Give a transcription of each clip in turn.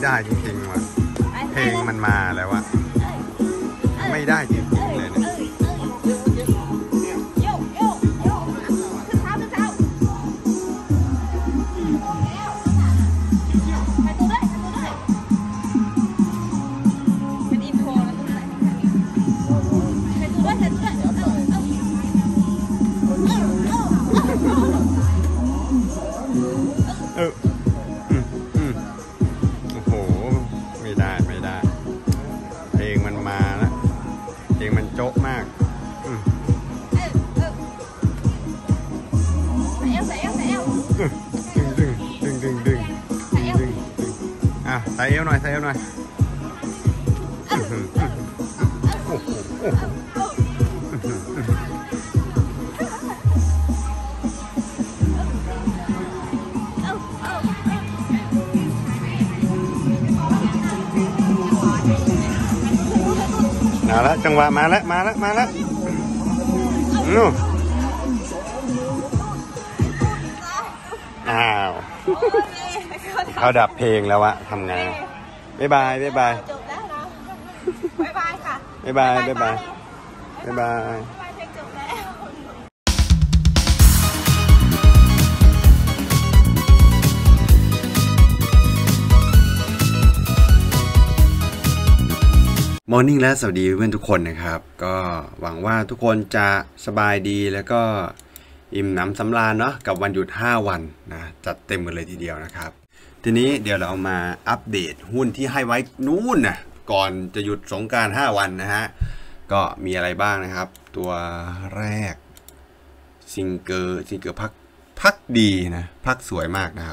ได้จริงๆว่ะเพลงมันมาแล้วอะไม่ได้จริงๆเลยเนี่ยโอ้โหไม่ได้เพลงมันมาแล้วเพลงมันโจ๊ะมากดึงอ่ะใส่เอวหน่อยโอ้โหมาแล้วจังหวะมาแล้วนู่นอ้าวเขาดับเพลงแล้วอะทำไงบ๊ายบายจบแล้วนะบ๊ายบายค่ะบ๊ายบายเพลงจบแล้วมอร์นิ่งและสวัสดีเพื่อนทุกคนนะครับก็หวังว่าทุกคนจะสบายดีแล้วก็อิ่มหนำสำราญเนาะกับวันหยุด5วันนะจัดเต็มกันเลยทีเดียวนะครับทีนี้เดี๋ยวเรามาอัปเดตหุ้นที่ให้ไว้นู่นนะก่อนจะหยุดสงกรานต์5วันนะฮะก็มีอะไรบ้างนะครับตัวแรกซิงเกอร์พักดีนะพักสวยมากนะครับ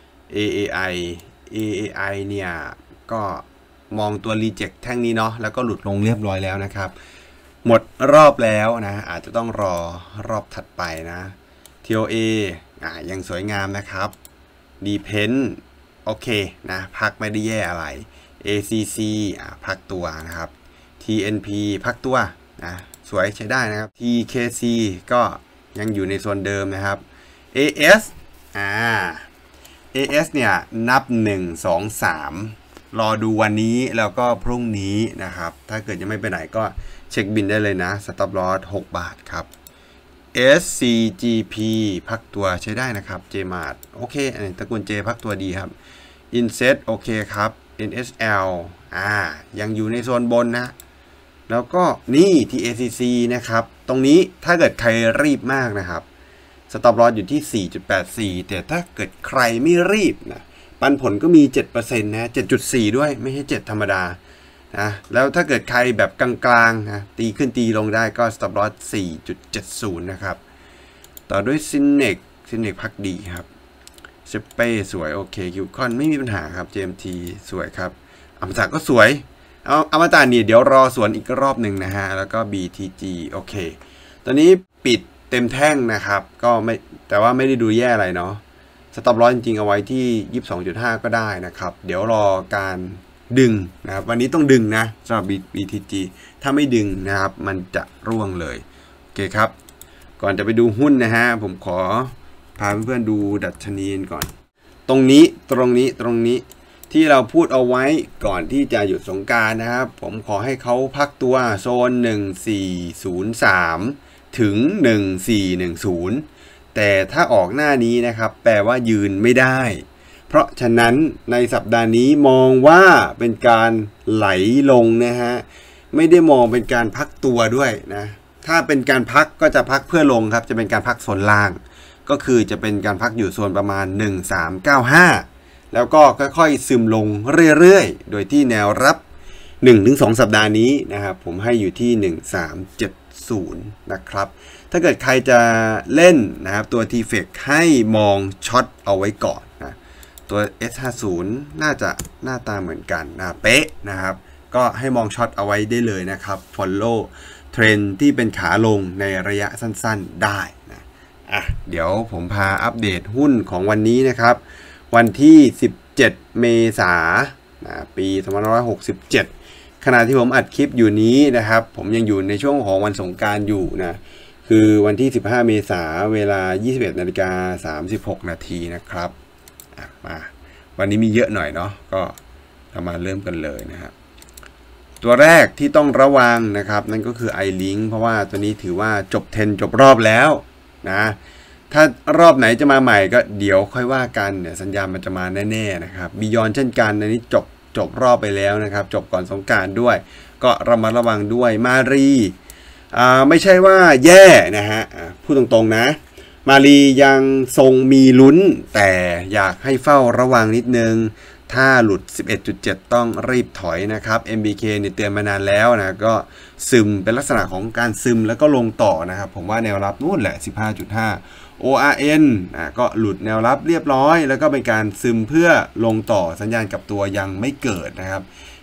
AAI เนี่ยก็มองตัวรีเจ็คแท่งนี้เนาะแล้วก็หลุดลงเรียบร้อยแล้วนะครับหมดรอบแล้วนะอาจจะต้องรอรอบถัดไปนะ TOA ยังสวยงามนะครับ Depend โอเคนะพักไม่ได้แย่อะไร ACC พักตัวนะครับ TNP พักตัวนะสวยใช้ได้นะครับ TKC ก็ยังอยู่ในโซนเดิมนะครับ AS AS เนี่ยนับ1 2 3รอดูวันนี้แล้วก็พรุ่งนี้นะครับถ้าเกิดยังไม่ไปไหนก็เช็คบินได้เลยนะ Stop Loss 6 บาทครับ SCGP พักตัวใช้ได้นะครับ JMart โอเคตระกูล J พักตัวดีครับ Inset โอเคครับ NSL ยังอยู่ในโซนบนนะแล้วก็นี่ TACC นะครับตรงนี้ถ้าเกิดใครรีบมากนะครับ Stop Loss อยู่ที่ 4.84 แต่ถ้าเกิดใครไม่รีบนะปันผลก็มี 7% นะ 7.4 ด้วยไม่ใช่7ธรรมดานะแล้วถ้าเกิดใครแบบกลางๆนะตีขึ้นตีลงได้ก็ Stop Loss 4.70 นะครับต่อด้วย Cinex พักดีครับเซเป้สวยโอเคคิวคอนไม่มีปัญหาครับ JMT สวยครับอมตะก็สวยอมตะนี่เดี๋ยวรอสวนอีกรอบหนึ่งนะฮะแล้วก็ BTG โอเคตอนนี้ปิดเต็มแท่งนะครับก็ไม่แต่ว่าไม่ได้ดูแย่อะไรเนาะStop Lossจริงๆเอาไว้ที่ 22.5 ก็ได้นะครับเดี๋ยวรอการดึงนะครับวันนี้ต้องดึงนะสำหรับ BTG ถ้าไม่ดึงนะครับมันจะร่วงเลยโอเคครับก่อนจะไปดูหุ้นนะฮะผมขอพาเพื่อนๆดูดัชนีก่อนตรงนี้ที่เราพูดเอาไว้ก่อนที่จะหยุดสงกรานต์นะครับผมขอให้เขาพักตัวโซน 1403 ถึง 1410แต่ถ้าออกหน้านี้นะครับแปลว่ายืนไม่ได้เพราะฉะนั้นในสัปดาห์นี้มองว่าเป็นการไหลลงนะฮะไม่ได้มองเป็นการพักตัวด้วยนะถ้าเป็นการพักก็จะพักเพื่อลงครับจะเป็นการพักโซนล่างก็คือจะเป็นการพักอยู่โซนประมาณ1395แล้วก็ค่อยๆซึมลงเรื่อยๆโดยที่แนวรับ 1-2 สัปดาห์นี้นะครับผมให้อยู่ที่1370นะครับถ้าเกิดใครจะเล่นนะครับตัว TFX ให้มองช็อตเอาไว้ก่อนนะตัว S50 น่าจะหน้าตาเหมือนกันนะเป๊ะนะครับก็ให้มองช็อตเอาไว้ได้เลยนะครับ follow เทรนที่เป็นขาลงในระยะสั้นๆได้นะเดี๋ยวผมพาอัปเดตหุ้นของวันนี้นะครับวันที่17เมษายนปี2567ขณะที่ผมอัดคลิปอยู่นี้นะครับผมยังอยู่ในช่วงของวันสงกรานต์อยู่นะคือวันที่15เมษายนเวลา 21:36 นาทีนะครับมาวันนี้มีเยอะหน่อยเนาะก็เรามาเริ่มกันเลยนะครับตัวแรกที่ต้องระวังนะครับนั่นก็คือ iLink เพราะว่าตัวนี้ถือว่าจบเทรนจบรอบแล้วนะถ้ารอบไหนจะมาใหม่ก็เดี๋ยวค่อยว่ากันเนี่ยสัญญาณมันจะมาแน่ๆนะครับBeyondเช่นกันอันนี้จบรอบไปแล้วนะครับจบก่อนสงกรานต์ด้วยก็ระมัดระวังด้วยมารีไม่ใช่ว่าแย่นะฮะพูดตรงๆนะมารียังทรงมีลุ้นแต่อยากให้เฝ้าระวังนิดนึงถ้าหลุด 11.7 ต้องรีบถอยนะครับ MBK เนี่ยเตือนมานานแล้วนะก็ซึมเป็นลักษณะของการซึมแล้วก็ลงต่อนะครับผมว่าแนวรับนู่นแหละ 15.5 ORN ก็หลุดแนวรับเรียบร้อยแล้วก็เป็นการซึมเพื่อลงต่อสัญญาณกับตัวยังไม่เกิดนะครับ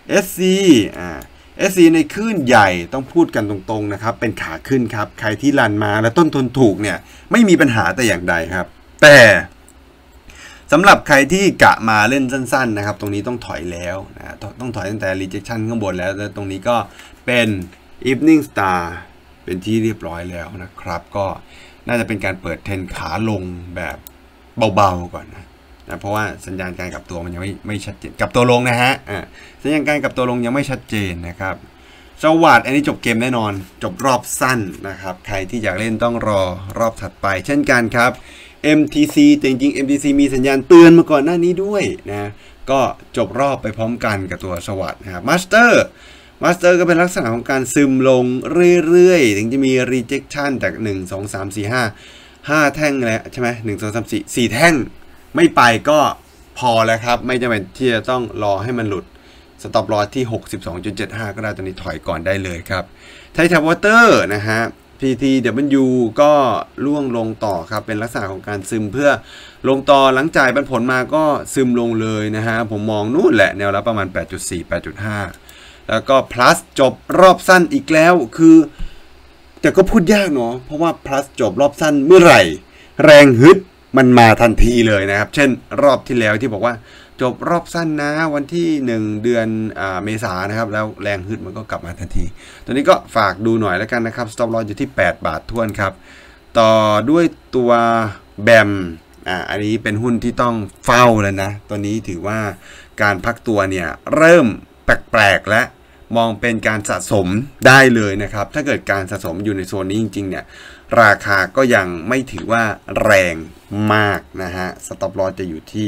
SC ในคลื่นใหญ่ต้องพูดกันตรงๆนะครับเป็นขาขึ้นครับใครที่รันมาแล้วต้นทุนถูกเนี่ยไม่มีปัญหาแต่อย่างใดครับแต่สำหรับใครที่กะมาเล่นสั้นๆนะครับตรงนี้ต้องถอยแล้วนะต้องถอยตั้งแต่ rejection ข้างบนแล้วตรงนี้ก็เป็น evening star เป็นที่เรียบร้อยแล้วนะครับก็น่าจะเป็นการเปิดเทรนขาลงแบบเบาๆก่อนนะเพราะว่าสัญญาณการกลับตัวมันยังไม่ชัดเจนกลับตัวลงนะฮะสัญญาณการกลับตัวลงยังไม่ชัดเจนนะครับสวัสดิ์อันนี้จบเกมแน่นอนจบรอบสั้นนะครับใครที่อยากเล่นต้องรอรอบถัดไปเช่นกันครับMTC แต่จริงๆ MTC มีสัญญาณเตือนมาก่อนหน้านี้ด้วยนะก็จบรอบไปพร้อมกันกับตัวสวัสดิ์นะครับมาสเตอร์ก็เป็นลักษณะของการซึมลงเรื่อยๆถึงจะมี rejection จาก1 2 3 4 5แท่งแล้วใช่ไหม1 2 3 4 4แท่งไม่ไปก็พอแล้วครับไม่จำเป็นที่จะต้องรอให้มันหลุดสต็อปลอสที่ 62.75 ก็ได้ตอนนี้ถอยก่อนได้เลยครับไททันวอเตอร์นะฮะPTW ก็ล่วงลงต่อครับเป็นลักษณะของการซึมเพื่อลงต่อหลังจ่ายปันผลมาก็ซึมลงเลยนะฮะผมมองนู่นแหละแนวรับประมาณ 8.4 8.5 แล้วก็ plus จบรอบสั้นอีกแล้วคือแต่ก็พูดยากเนาะเพราะว่า plus จบรอบสั้นเมื่อไหร่แรงฮึดมันมาทันทีเลยนะครับเช่นรอบที่แล้วที่บอกว่าจบรอบสั้นนะวันที่1เดือนเมษายนนะครับแล้วแรงฮึดมันก็กลับมาทันทีตัวนี้ก็ฝากดูหน่อยแล้วกันนะครับ stop loss อยู่ที่8 บาททวนครับต่อด้วยตัวแบมอันนี้เป็นหุ้นที่ต้องเฝ้าแล้วนะตัวนี้ถือว่าการพักตัวเนี่ยเริ่มแปลกๆและมองเป็นการสะสมได้เลยนะครับถ้าเกิดการสะสมอยู่ในโซนนี้จริงๆเนี่ยราคาก็ยังไม่ถือว่าแรงมากนะฮะ stop loss จะอยู่ที่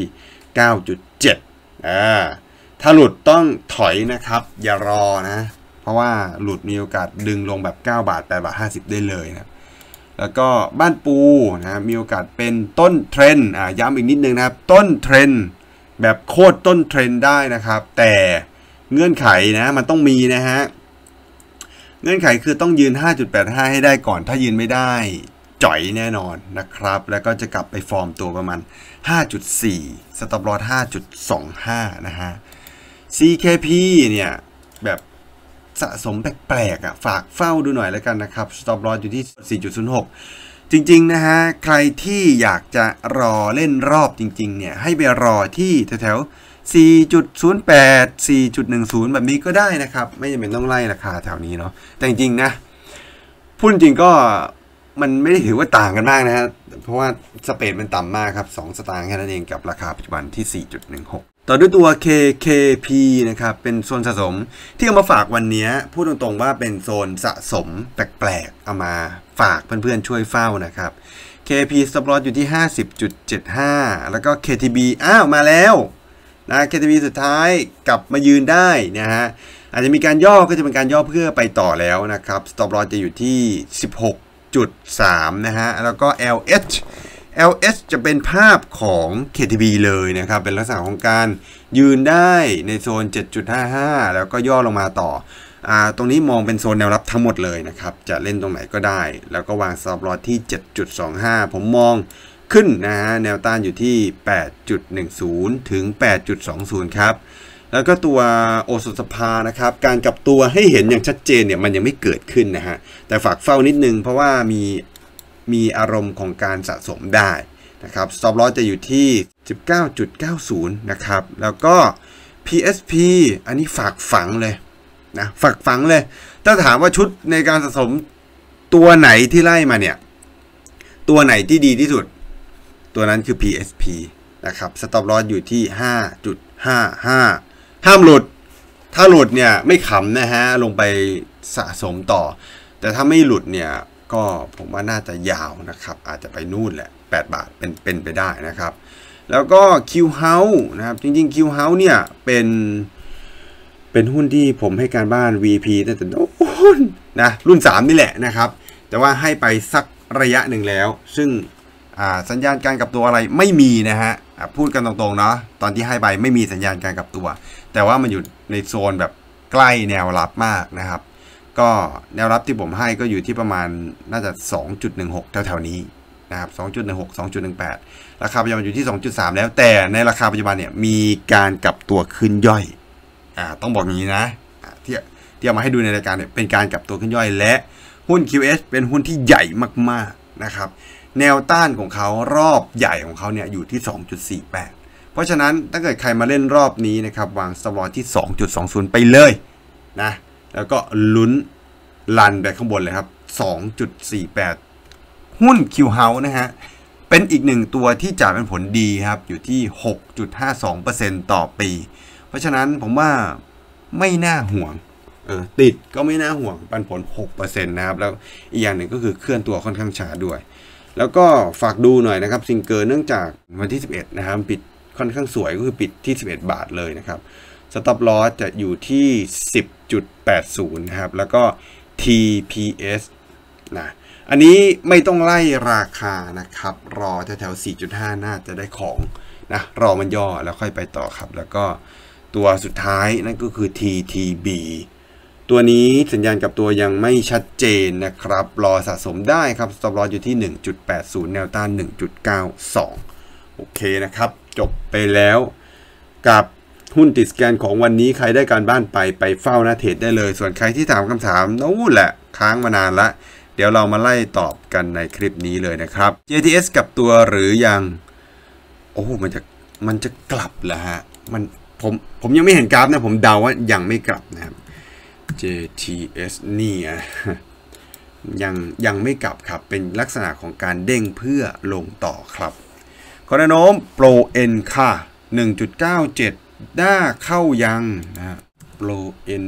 9.7 ถ้าหลุดต้องถอยนะครับอย่ารอนะเพราะว่าหลุดมีโอกาสดึงลงแบบ9 บาท8 บาท 50ได้เลยนะแล้วก็บ้านปูนะมีโอกาสเป็นต้นเทรนด์ย้ำอีกนิดนึงนะครับต้นเทรนด์แบบโคตรต้นเทรนด์ได้นะครับแต่เงื่อนไขนะมันต้องมีนะฮะเงื่อนไขคือต้องยืน 5.85 ให้ได้ก่อนถ้ายืนไม่ได้จ่อยแน่นอนนะครับแล้วก็จะกลับไปฟอร์มตัวประมาณ 5.4 stop loss 5.25 นะฮะ CKP เนี่ยแบบสะสมแปลกๆฝากเฝ้าดูหน่อยแล้วกันนะครับ stop loss อยู่ที่ 4.06 จริงๆนะฮะใครที่อยากจะรอเล่นรอบจริงๆเนี่ยให้ไปรอที่แถวๆ 4.08 4.10 แบบนี้ก็ได้นะครับไม่จำเป็นต้องไล่ราคาแถวนี้เนาะแต่จริงๆนะพูดจริงก็มันไม่ได้ถือว่าต่างกันมากนะฮะเพราะว่าสเปรดมันต่ำมากครับ2 สตางค์แค่นั้นเองกับราคาปัจจุบันที่ 4.16 ต่อด้วยตัว KKP นะครับเป็นโซนสะสมที่เอามาฝากวันนี้พูดตรงๆว่าเป็นโซนสะสมแปลกๆเอามาฝากเพื่อนๆช่วยเฝ้านะครับ KP stop loss อยู่ที่ 50.75 แล้วก็ KTB มาแล้วนะ KTB สุดท้ายกลับมายืนได้นะฮะอาจจะมีการย่อก็จะเป็นการย่อเพื่อไปต่อแล้วนะครับ stop loss จะอยู่ที่ 16.3 นะฮะแล้วก็ LH จะเป็นภาพของ KTB เลยนะครับเป็นลักษณะของการยืนได้ในโซน 7.55 แล้วก็ย่อลงมาต่อตรงนี้มองเป็นโซนแนวรับทั้งหมดเลยนะครับจะเล่นตรงไหนก็ได้แล้วก็วาง stop loss ที่ 7.25 ผมมองขึ้นนะฮะแนวต้านอยู่ที่ 8.10 ถึง 8.20 ครับแล้วก็ตัวโอสถสภานะครับการกลับตัวให้เห็นอย่างชัดเจนเนี่ยมันยังไม่เกิดขึ้นนะฮะแต่ฝากเฝ้านิดนึงเพราะว่ามีอารมณ์ของการสะสมได้นะครับ stop loss จะอยู่ที่ 19.90 นะครับแล้วก็ PSP อันนี้ฝากฝังเลยนะฝากฝังเลยถ้าถามว่าชุดในการสะสมตัวไหนที่ไล่มาเนี่ยตัวไหนที่ดีที่สุดตัวนั้นคือ PSP นะครับ stop loss อยู่ที่ 5.55 ห้ามหลุดถ้าหลุดเนี่ยไม่ขำนะฮะลงไปสะสมต่อแต่ถ้าไม่หลุดเนี่ยก็ผมว่าน่าจะยาวนะครับอาจจะไปนู่นแหละ8 บาทเป็นไปได้นะครับแล้วก็ Q House นะครับจริงๆ Q House เนี่ยเป็นหุ้นที่ผมให้การบ้าน VP ตั้งแต่นะรุ่น3นี่แหละนะครับแต่ว่าให้ไปสักระยะหนึ่งแล้วซึ่งสัญญาณการกลับตัวอะไรไม่มีนะฮะพูดกันตรงๆเนาะตอนที่ให้ไปไม่มีสัญญาณการกลับตัวแต่ว่ามันอยู่ในโซนแบบใกล้แนวรับมากนะครับก็แนวรับที่ผมให้ก็อยู่ที่ประมาณน่าจะ 2.16 แถวๆนี้นะครับ 2.16 2.18 ราคาปัจจุบันอยู่ที่ 2.3 แล้วแต่ในราคาปัจจุบันเนี่ยมีการกลับตัวขึ้นย่อยต้องบอกอย่างนี้นะที่เอามาให้ดูในรายการเนี่ยเป็นการกลับตัวขึ้นย่อยและหุ้น QS เป็นหุ้นที่ใหญ่มากๆนะครับแนวต้านของเขารอบใหญ่ของเขาเนี่ยอยู่ที่ 2.48 เพราะฉะนั้นถ้าเกิดใครมาเล่นรอบนี้นะครับวางสต็อปที่ 2.20 ไปเลยนะแล้วก็ลุ้นลันไปข้างบนเลยครับ 2.48 หุ้น Q House นะฮะเป็นอีกหนึ่งตัวที่จะเป็นผลดีครับอยู่ที่ 6.52% ต่อปีเพราะฉะนั้นผมว่าไม่น่าห่วงติดก็ไม่น่าห่วงปันผล 6% นะครับแล้วอีกอย่างหนึ่งก็คือเคลื่อนตัวค่อนข้างช้าด้วยแล้วก็ฝากดูหน่อยนะครับซิงเกิลเนื่องจากวันที่11นะครับปิดค่อนข้างสวยก็คือปิดที่11 บาทเลยนะครับสต็อปลอสจะอยู่ที่ 10.80 นะครับแล้วก็ TPS นะอันนี้ไม่ต้องไล่ราคานะครับรอแถวๆ 4.5 น่าจะได้ของนะรอมันย่อแล้วค่อยไปต่อครับแล้วก็ตัวสุดท้ายนั่นก็คือ TTB ตัวนี้สัญญาณกับตัวยังไม่ชัดเจนนะครับรอสะสมได้ครับสต็อปลอสอยู่ที่ 1.80 แนวต้าน 1.92 โอเคนะครับจบไปแล้วกับหุ้นติดสแกนของวันนี้ใครได้การบ้านไปเฝ้าหน้าเทรดได้เลยส่วนใครที่ถามคำถามนู่นแหละค้างมานานละเดี๋ยวเรามาไล่ตอบกันในคลิปนี้เลยนะครับ JTS กับตัวหรือยังโอ้มันจะกลับเหรอฮะผมยังไม่เห็นกราฟนะผมเดาว่ายังไม่กลับนะครับ JTS นี่ยังไม่กลับครับเป็นลักษณะของการเด้งเพื่อลงต่อครับขอแนวโน้มโปรเอ็นค่ะ 1.97 ได้เข้ายังนะโปรเอ็น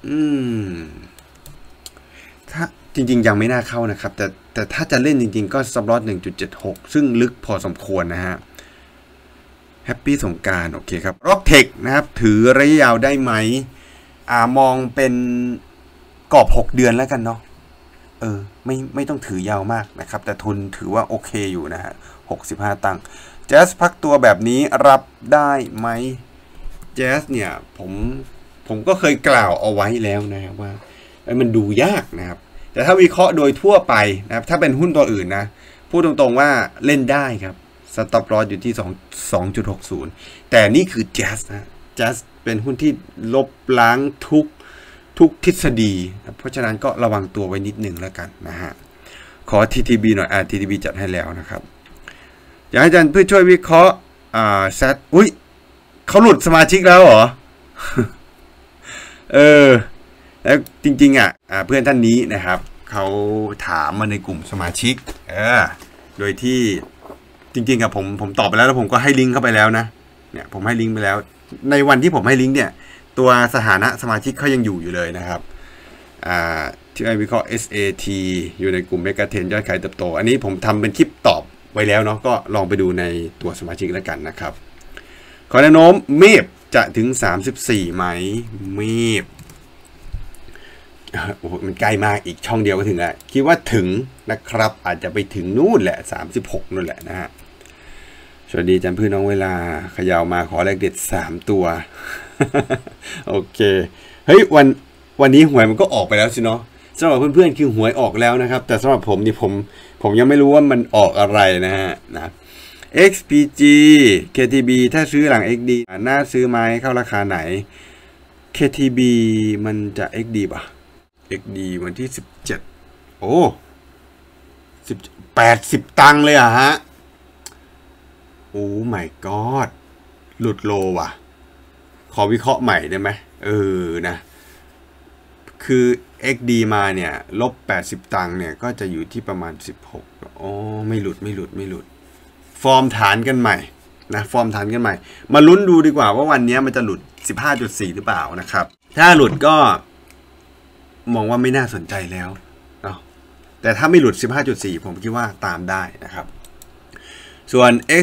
ถ้าจริงๆยังไม่น่าเข้านะครับแต่ถ้าจะเล่นจริงๆก็สต็อปลอส 1.76 ซึ่งลึกพอสมควรนะฮะแฮปปี้สงกรานต์โอเคครับร็อกเทคนะครับถือระยะยาวได้ไหมมองเป็นกรอบ6 เดือนแล้วกันเนาะไม่ต้องถือยาวมากนะครับแต่ทุนถือว่าโอเคอยู่นะฮะ65 ตังค์แจ๊สพักตัวแบบนี้รับได้ไหมแจ๊สเนี่ยผมก็เคยกล่าวเอาไว้แล้วนะครับว่ามันดูยากนะครับแต่ถ้าวิเคราะห์โดยทั่วไปนะครับถ้าเป็นหุ้นตัวอื่นนะพูดตรงๆว่าเล่นได้ครับสต็อปลอสอยู่ที่ 2.60 แต่นี่คือแจ๊สนะแจ๊สเป็นหุ้นที่ลบล้างทุกทฤษฎีเพราะฉะนั้นก็ระวังตัวไว้นิดหนึ่งแล้วกันนะฮะขอ TTB หน่อยTTB จัดให้แล้วนะครับอยากให้อาจารย์เพื่อช่วยวิเคราะห์แซดเขาหลุดสมาชิกแล้วเหรอ แล้วจริงๆเพื่อนท่านนี้นะครับเขาถามมาในกลุ่มสมาชิกโดยที่จริงๆผมตอบไปแล้วผมก็ให้ลิงก์เข้าไปแล้วนะเนี่ยผมให้ลิงก์ไปแล้วในวันที่ผมให้ลิงก์เนี่ยตัวสถานะสมาชิกเขายังอยู่เลยนะครับที่ไอวิเคราะห์ SAT อยู่ในกลุ่มเมกะเทรนด์ยอดขายเติบโตอันนี้ผมทำเป็นคลิปตอบไว้แล้วเนาะก็ลองไปดูในตัวสมาชิกแล้วกันนะครับขอแนวโน้มเมฟจะถึง34ไหมเมฟโอ้โหมันใกล้มากอีกช่องเดียวก็ถึงแล้วคิดว่าถึงนะครับอาจจะไปถึงนู่นแหละ36นู่นแหละนะฮะสวัสดีจันพื้นน้องเวลาขยาวมาขอเลขเด็ด3 ตัว โอเคเฮ้ยวันนี้หวยมันก็ออกไปแล้วสิเนาะสำหรับเพื่อนๆคือหวยออกแล้วนะครับแต่สำหรับผมนี่ผมยังไม่รู้ว่ามันออกอะไรนะฮะนะ XPG KTB ถ้าซื้อหลัง XD น่าซื้อไหมเข้าราคาไหน KTB มันจะ XD ป่ะ XD วันที่17โอ้80 ตังค์เลยฮะโอ้ my god หลุดโลว่ะขอวิเคราะห์ใหม่ได้ไหมนะคือ XD มาเนี่ยลบ80 ตังค์เนี่ยก็จะอยู่ที่ประมาณ16อ๋อไม่หลุดฟอร์มฐานกันใหม่นะฟอร์มฐานกันใหม่มาลุ้นดูดีกว่าว่าวันนี้มันจะหลุด 15.4 หรือเปล่านะครับถ้าหลุดก็มองว่าไม่น่าสนใจแล้วเนาะแต่ถ้าไม่หลุด 15.4 ผมคิดว่าตามได้นะครับส่วน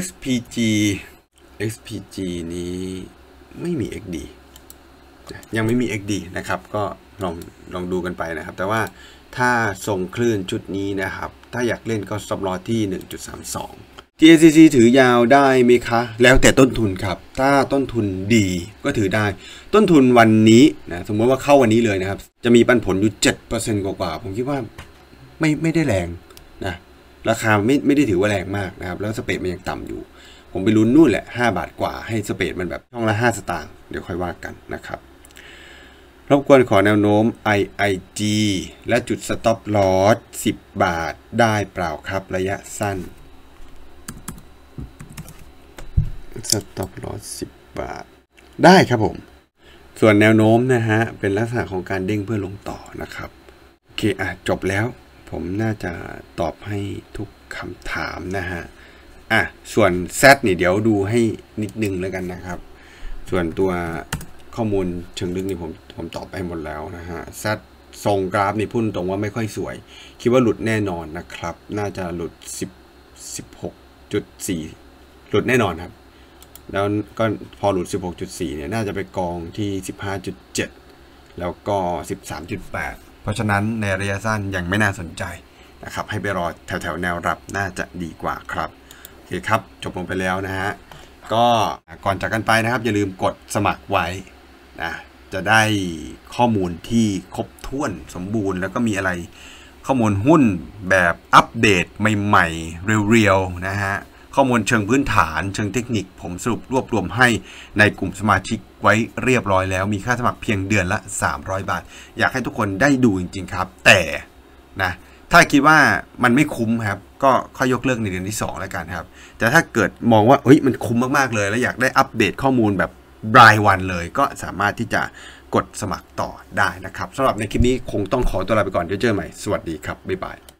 XPG นี้ไม่มี XD ยังไม่มี XD นะครับก็ลองดูกันไปนะครับแต่ว่าถ้าส่งคลื่นชุดนี้นะครับถ้าอยากเล่นก็stop lossที่ 1.32 TACC ถือยาวได้ไหมคะแล้วแต่ต้นทุนครับถ้าต้นทุนดีก็ถือได้ต้นทุนวันนี้นะสมมติว่าเข้าวันนี้เลยนะครับจะมีปันผลอยู่ 7% กว่าผมคิดว่าไม่ได้แรงนะราคาไม่ได้ถือว่าแรงมากนะครับแล้วสเปรดมันยังต่ำอยู่ผมไปลุ้นนู่นแหละ5 บาทกว่าให้สเปรดมันแบบช่องละ5 สตางค์เดี๋ยวค่อยว่ากันนะครับรบกวนขอแนวโน้ม IIG และจุด stop loss 10 บาทได้เปล่าครับระยะสั้น stop loss 10 บาทได้ครับผมส่วนแนวโน้มนะฮะเป็นลักษณะของการเด้งเพื่อลงต่อนะครับโอเคจบแล้วผมน่าจะตอบให้ทุกคำถามนะฮะส่วน Z นี่เดี๋ยวดูให้นิดนึงแล้วกันนะครับส่วนตัวข้อมูลเชิงลึกนี่ผมตอบไปหมดแล้วนะฮะ Z ทรงกราฟนี่พูดตรงว่าไม่ค่อยสวยคิดว่าหลุดแน่นอนนะครับน่าจะหลุด 16.4 หลุดแน่นอนครับแล้วก็พอหลุด 16.4 เนี่ยน่าจะไปกองที่ 15.7 แล้วก็ 13.8 เพราะฉะนั้นในระยะสั้นยังไม่น่าสนใจนะครับให้ไปรอแถวแนวรับน่าจะดีกว่าครับโอเคครับจบลงไปแล้วนะฮะก็ก่อนจากกันไปนะครับอย่าลืมกดสมัครไว้นะจะได้ข้อมูลที่ครบถ้วนสมบูรณ์แล้วก็มีอะไรข้อมูลหุ้นแบบอัปเดตใหม่ๆเรียวๆนะฮะข้อมูลเชิงพื้นฐานเชิงเทคนิคผมสรุปรวบรวมให้ในกลุ่มสมาชิกไว้เรียบร้อยแล้วมีค่าสมัครเพียงเดือนละ300 บาทอยากให้ทุกคนได้ดูจริงๆครับแต่นะถ้าคิดว่ามันไม่คุ้มครับก็ค่อยยกเลิกในเดือนที่2แล้วกันครับแต่ถ้าเกิดมองว่าเฮ้ยมันคุ้มมากๆเลยแล้วอยากได้อัปเดตข้อมูลแบบรายวันเลยก็สามารถที่จะกดสมัครต่อได้นะครับสำหรับในคลิปนี้คงต้องขอตัวลาไปก่อนเดี๋ยวเจอใหม่สวัสดีครับบ๊ายบาย